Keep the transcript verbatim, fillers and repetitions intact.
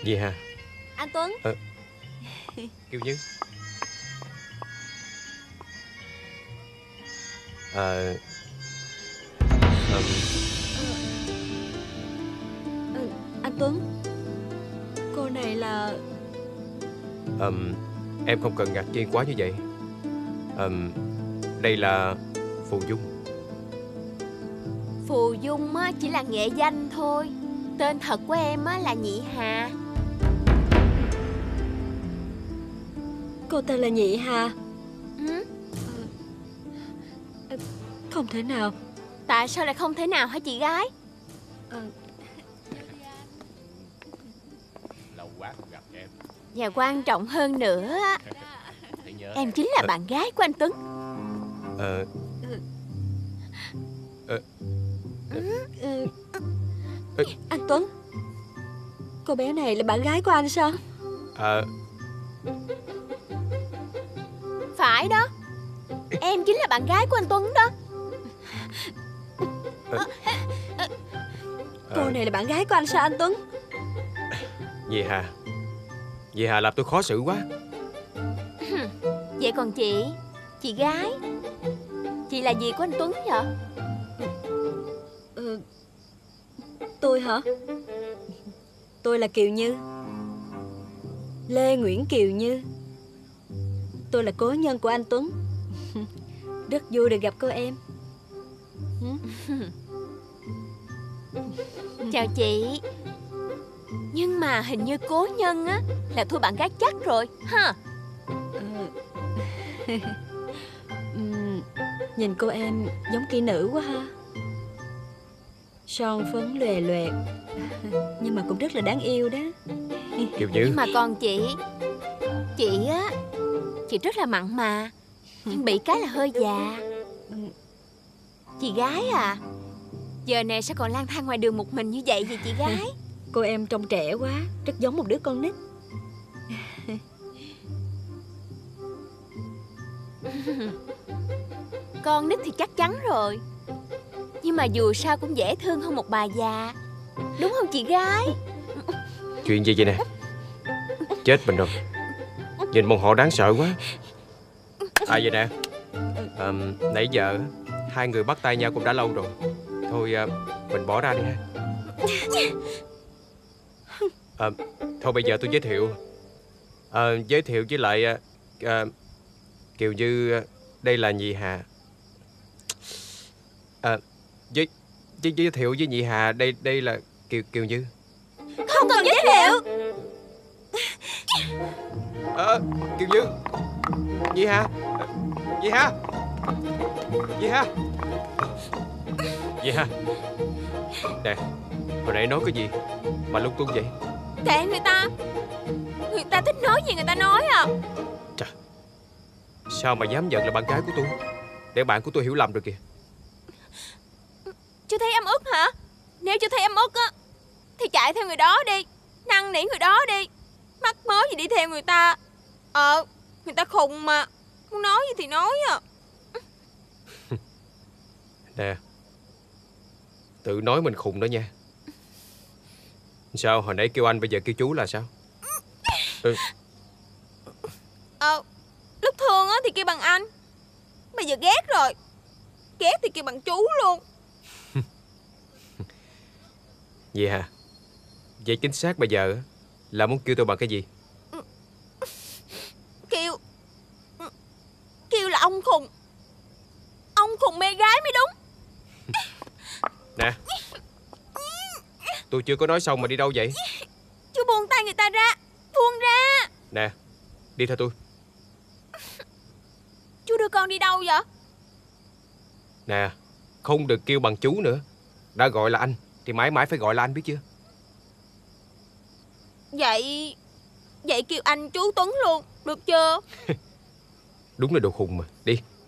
Gì hả? Anh Tuấn. Ờ, Kiều Như. Ờ ừm, ờ, Anh Tuấn, cô này là... ừm, em không cần ngạc nhiên quá như vậy. Ừm, Đây là Phù Dung. Phù Dung á, chỉ là nghệ danh thôi. Tên thật của em á, là Nhị Hà. Cô tên là Nhị Hà? Ừ? Ờ, Không thể nào. Tại sao lại không thể nào hả chị gái? Ờ, Lâu quá không gặp em. Và quan trọng hơn nữa á, Thấy nhớ em chính là Ờ. bạn gái của anh Tuấn. Ờ, ờ, ừ, ờ, Anh Tuấn, cô bé này là bạn gái của anh sao? ờ, Phải đó, em chính là bạn gái của anh Tuấn đó. Cô ờ, này là bạn gái của anh sao anh Tuấn? Dì Hà. Dì Hà làm tôi khó xử quá. Vậy còn chị, chị gái, chị là gì của anh Tuấn vậy? Ờ, Tôi hả? Tôi là Kiều Như, Lê Nguyễn Kiều Như. Tôi là cố nhân của anh Tuấn. Rất vui được gặp cô em. Chào chị. Nhưng mà hình như cố nhân á là thua bạn gái chắc rồi ha. Ờ, ừm, Nhìn cô em giống kỹ nữ quá ha. Son phấn lòe loẹt, nhưng mà cũng rất là đáng yêu đó. Kiều Như. Nhưng mà còn chị, chị á, chị rất là mặn mà, nhưng bị cái là hơi già. Chị gái à, giờ này sao còn lang thang ngoài đường một mình như vậy vậy chị gái? Cô em trông trẻ quá, rất giống một đứa con nít. Con nít thì chắc chắn rồi, nhưng mà dù sao cũng dễ thương hơn một bà già, đúng không chị gái? Chuyện gì vậy nè? Chết mình rồi. Nhìn bọn họ đáng sợ quá. À vậy nè, à, nãy giờ hai người bắt tay nhau cũng đã lâu rồi. Thôi à, mình bỏ ra đi ha. À, thôi bây giờ tôi giới thiệu. À, giới thiệu với lại à, à, Kiều Như, đây là Nhị Hà. À, giới, giới, giới thiệu với Nhị Hà, đây đây là Kiều Kiều Như. Không cần giới thiệu. À, Kiều Như. Nhị Hà. Nhị Hà. Nhị Hà. Nhị Hà. Nè, hồi nãy nói cái gì mà lung tung vậy? Kệ người ta, người ta thích nói gì người ta nói à. Trời, sao mà dám nhận là bạn gái của tôi? Để bạn của tôi hiểu lầm rồi kìa. Chú thấy ấm ức hả? Nếu chú thấy ấm ức á thì chạy theo người đó đi, năn nỉ người đó đi. Mắc mớ gì đi theo người ta. Ờ, người ta khùng mà, muốn nói gì thì nói à. Nè, tự nói mình khùng đó nha. Sao hồi nãy kêu anh bây giờ kêu chú là sao? Ừ. Ờ, lúc thương á thì kêu bằng anh, bây giờ ghét rồi, ghét thì kêu bằng chú luôn. Vậy hả? Vậy chính xác bây giờ là muốn kêu tôi bằng cái gì? Kêu Kêu là ông khùng. Ông khùng mê gái mới đúng. Nè, tôi chưa có nói xong mà đi đâu vậy? Chú buông tay người ta ra, buông ra. Nè, đi theo tôi. Chú đưa con đi đâu vậy? Nè, không được kêu bằng chú nữa. Đã gọi là anh thì mãi mãi phải gọi là anh, biết chưa? Vậy Vậy kêu anh chú Tuấn luôn, được chưa? Đúng là đồ khùng mà. Đi.